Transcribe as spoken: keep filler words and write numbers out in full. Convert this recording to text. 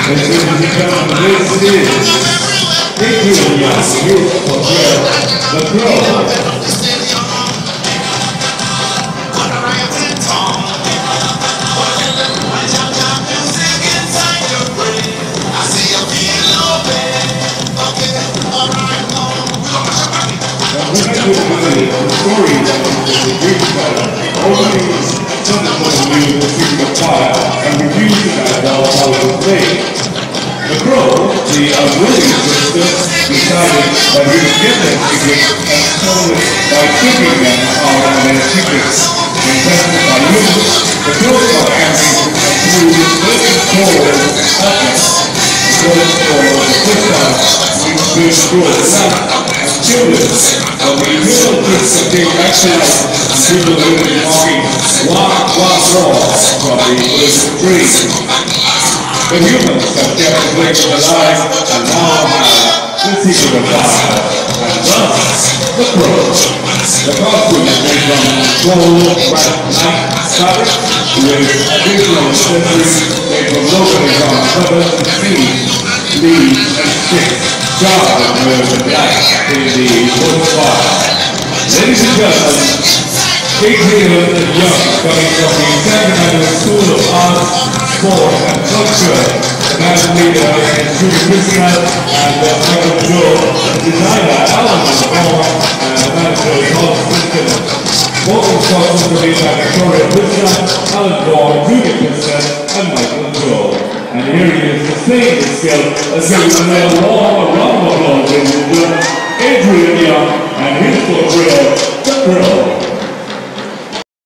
Ladies and gentlemen, this is Adrian Young, here for the Crow. The story that is the great battle, opening some of the news of Secret of Fire and refusing that all power to play. The Crow, the unwilling sister, decided that he would get their secrets and stole it by keeping them out of their secrets. Impressed by humans, the Crow got angry and threw his burning coal at them. The Crow for the first time reached his growth and killed it. But the real kids that came back to life, and people will be walking walk, walk, walk from the earth tree. The humans have kept the place alive and now have the secret of fire, and thus the Crow. The costume is made from gold, bright, night fabric with additional accessories made from locally grown feathers and seeds, leaves, and sticks. Job with the black in the wood fire. Ladies and gentlemen, Adrian Young, coming from the Sacramento School of Arts, Sport and Culture, the national leader in Student Christian and the Michael Joe, designer Alan Moore, and the manager Paul Simpson. Both instructors are made by Victoria Christian, Alan Moore, Junior Christian, and Michael Joe. And here he is to sing his skill. Let's give him a long round of applause, ladies and gentlemen. Adrian Young and his for real, the Crow.